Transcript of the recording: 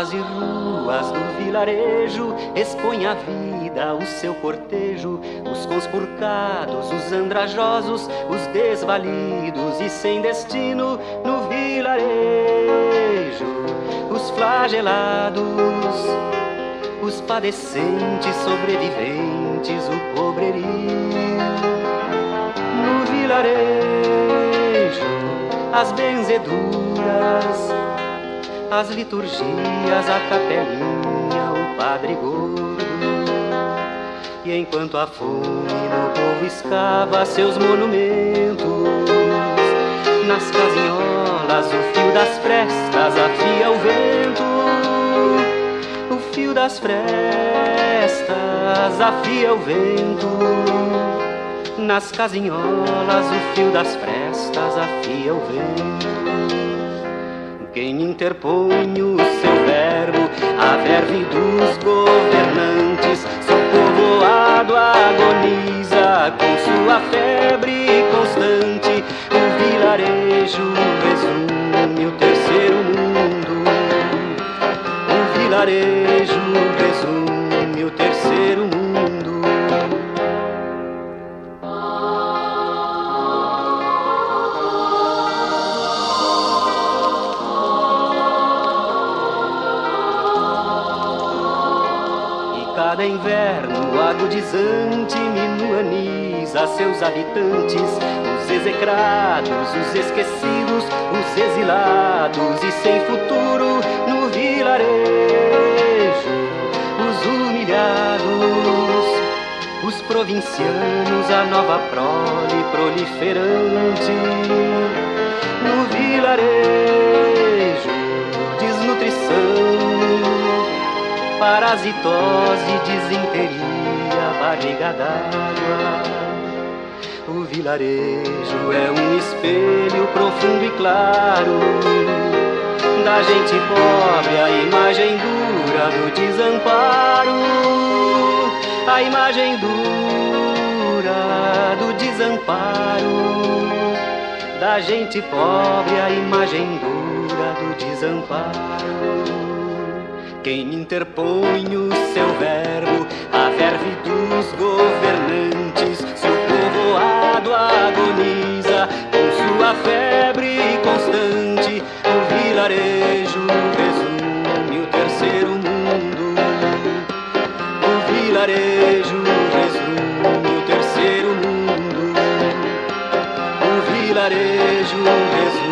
praças e ruas do vilarejo expõe a vida, o seu cortejo, os conspurcados, os andrajosos, os desvalidos e sem destino no vilarejo, os flagelados, os padecentes, sobreviventes, o pobrerio. No vilarejo, as benzeduras, as liturgias, a capelinha, o padre gordo. E enquanto a fome no povo escava seus monumentos, nas casinholas o fio das frestas afia o vento. O fio das frestas afia o vento. Nas casinholas o fio das frestas afia o vento. Quem interpõe o seu verbo, a verve dos governantes, seu povoado agoniza com sua febre constante. O vilarejo resume o terceiro mundo. O vilarejo resume o terceiro mundo. Cada inverno agudizante minuaniza seus habitantes, os execrados, os esquecidos, os exilados e sem futuro no vilarejo, os humilhados, os provincianos, a nova prole proliferante no vilarejo, desnutrição, parasitose, disenteria, barriga d'água. O vilarejo é um espelho profundo e claro da gente pobre, a imagem dura do desamparo. A imagem dura do desamparo da gente pobre, a imagem dura do desamparo. Quem interpõe o seu verbo, a verve dos governantes, seu povoado agoniza com sua febre constante. O vilarejo resume o terceiro mundo. O vilarejo resume o terceiro mundo. O vilarejo resume